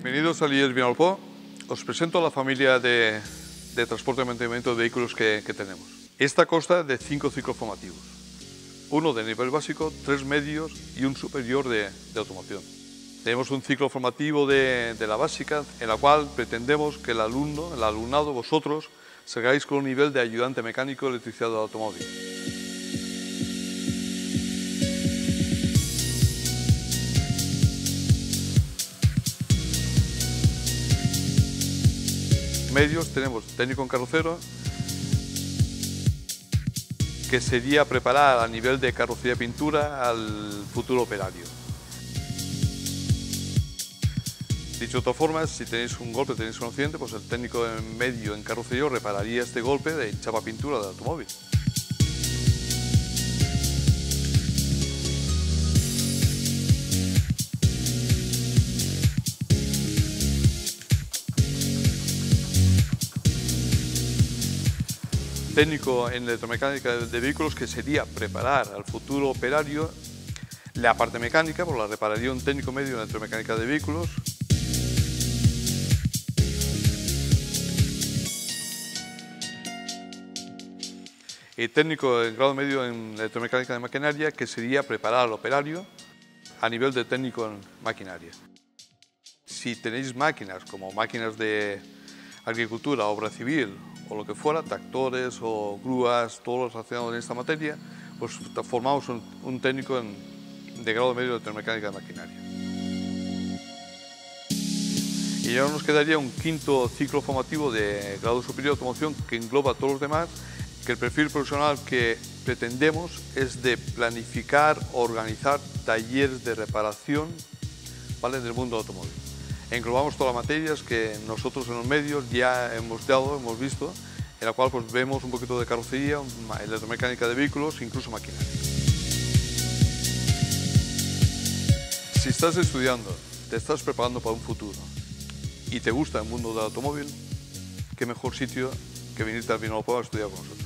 Bienvenidos a Líder Vinalopó. Os presento a la familia de transporte y mantenimiento de vehículos que tenemos. Esta consta de 5 ciclos formativos. Uno de nivel básico, 3 medios y un superior de automoción. Tenemos un ciclo formativo de la básica, en la cual pretendemos que el alumnado, vosotros, salgáis con un nivel de ayudante mecánico de electricidad del automóvil. Medios tenemos técnico en carrocero, que sería preparar a nivel de carrocería y pintura al futuro operario. Dicho de otra forma, si tenéis un golpe, tenéis un accidente, pues el técnico en medio en carrocería repararía este golpe de chapa pintura del automóvil. Técnico en electromecánica de vehículos, que sería preparar al futuro operario la parte mecánica, pues la repararía un técnico medio en electromecánica de vehículos. Y técnico en grado medio en electromecánica de maquinaria, que sería preparar al operario a nivel de técnico en maquinaria. Si tenéis máquinas como máquinas de agricultura, obra civil o lo que fuera, tractores o grúas, todo lo relacionado en esta materia, pues formamos un técnico de grado medio de electromecánica de maquinaria. Y ya nos quedaría un quinto ciclo formativo de grado superior de automoción, que engloba a todos los demás, que el perfil profesional que pretendemos es de planificar, organizar talleres de reparación, ¿vale?, del mundo del automóvil. Englobamos todas las materias que nosotros en los medios ya hemos visto, en la cual pues vemos un poquito de carrocería, electromecánica de vehículos, incluso maquinaria. Si estás estudiando, te estás preparando para un futuro y te gusta el mundo del automóvil, qué mejor sitio que venirte al Vinalopó a estudiar con nosotros.